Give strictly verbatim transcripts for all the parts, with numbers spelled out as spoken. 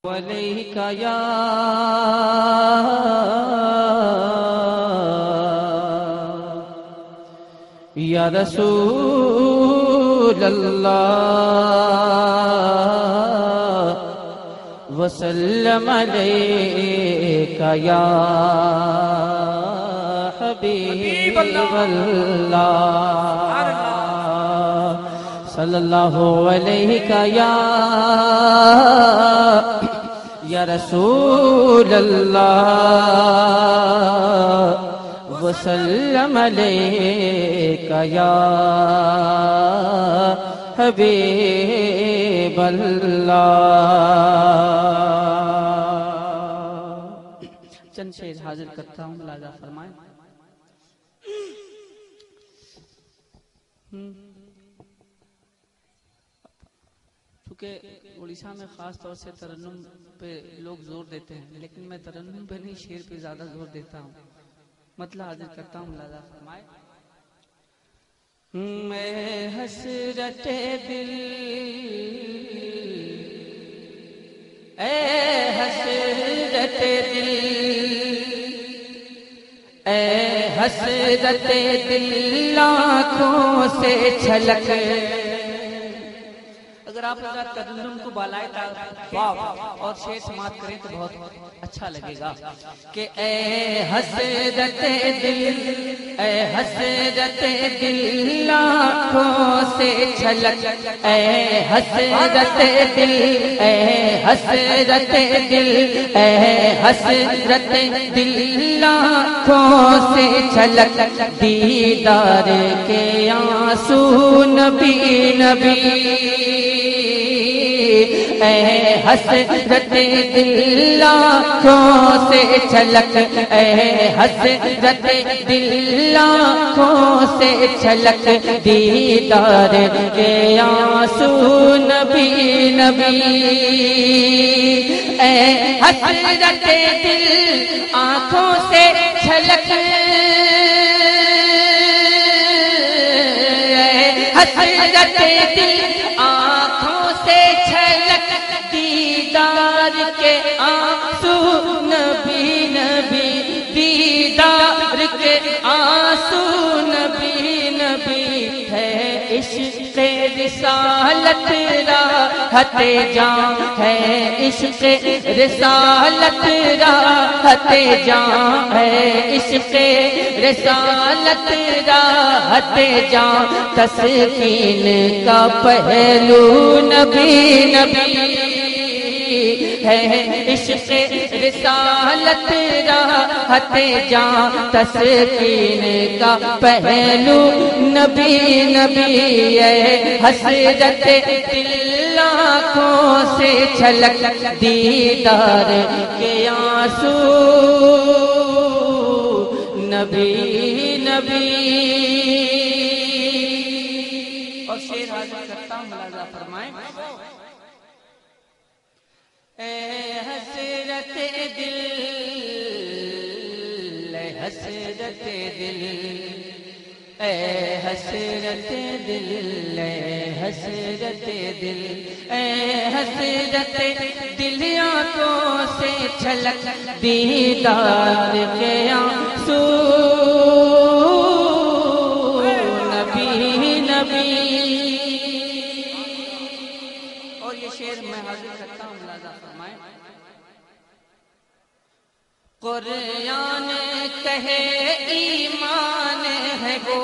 علیک یا یا رسول اللہ وسلم علیک یا حبیب اللہ صلی اللہ علیہ یا یا رسول اللہ وسلم علیک یا حبیب اللہ۔ چند شعر حاضر کرتا ہوں، ملاحظہ فرمائیں۔ چونکہ اڑیسہ میں خاص طور سے ترنم پہ لوگ زور دیتے ہیں، لیکن میں ترنم پہ نہیں، شعر پہ زیادہ زور دیتا ہوں۔ مطلب حاضر کرتا ہوں، ملاحظہ فرمائے۔ میں حسرت دل، اے حسرت دل، اے حسرت دل آنکھوں سے چھلک۔ اگر آپ حضرات ترنم کو بالائے واو اور شعر سماعت کریں تو بہت اچھا لگے گا کہ اے حسرت دل، اے حسرت دل آنکھوں سے چھلک، اے حسرت دل، اے حسرت دل، اے حسرت دل آنکھوں سے چھلک، دیدار کے آنسو نبی نبی، اے حسرت دل آنکھوں سے چھلک، اے حسرت دل آنکھوں سے چھلک، دیدار کے آنسو نبی نبی، اے حسرت دل آنکھوں سے چھلک، اے حسرت دل آنکھوں سے چھلک، دیدار کے آنسو نبی نبی، دیدار کے آنسو نبی نبی، ہے عشق رسالت راحت جاں، ہے عشق رسالت راحت جاں، ہے عشق رسالت راحت جاں، تسکین کا پہلو نبی نبی، ہے عشق رسالت راحت جاں، تسکین کا پہلو نبی نبی، ہے حسرت دل آنکھوں سے چھلک، دیدار کے آنسو نبی نبی۔ اور شعر حاضر کرتا ہوں، ملاحظہ فرمائیں۔ اے حسرت دل، اے حسرت دل، اے حسرت دل، اے حسرت دل، اے حسرت دل آنکھوں سے چھلک، دیدار کے آنسو نبی نبی۔ اور یہ شعر میں حاضر کرتا ہوں، ملاحظہ فرمائیں۔ قرآن کہے ایمان ہے وہ،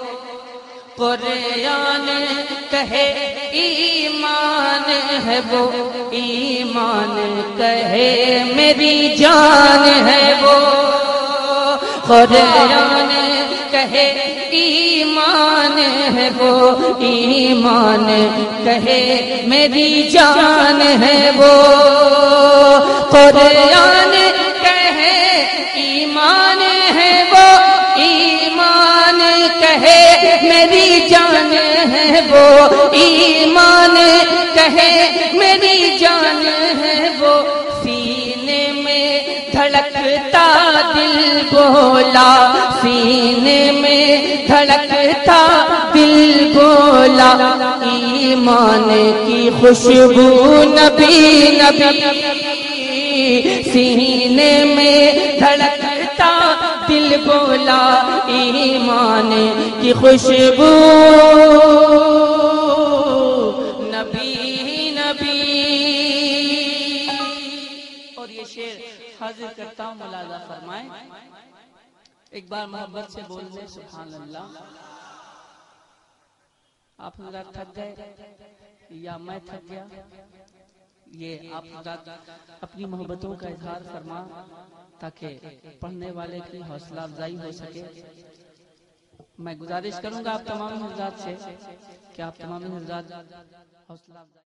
قرآن کہے ایمان ہے وہ، ایمان کہے میری جان ہے وہ، قرآن کہے ایمان ہے وہ، ایمان کہے میری جان ہے وہ، قرآن کہے ایمان ہے وہ، ایمان کہے میری جان ہے وہ، ایمان کہے میری جان ہے وہ، سینے میں دھڑکتا دل بولا، سینے میں دھڑکتا دل بولا ایمان کی خوشبو نبی نبی سینے میں دھڑکتا دل بولا ایمان کی خوشبو نبی نبی. اور یہ شعر حاضر کرتا ہوں، ملاحظہ فرمائیں. ایک بار محبت سے بول دیں سبحان اللہ. آپ حضرات تھک گئے یا میں تھک گیا؟ یہ آپ حضرات اپنی محبتوں کا اظہار فرما تاکہ پڑھنے والے کی حوصلہ افزائی ہو سکے. میں گزارش کروں گا آپ تمام حضرات سے کہ آپ تمام حضرات حوصلہ افزائی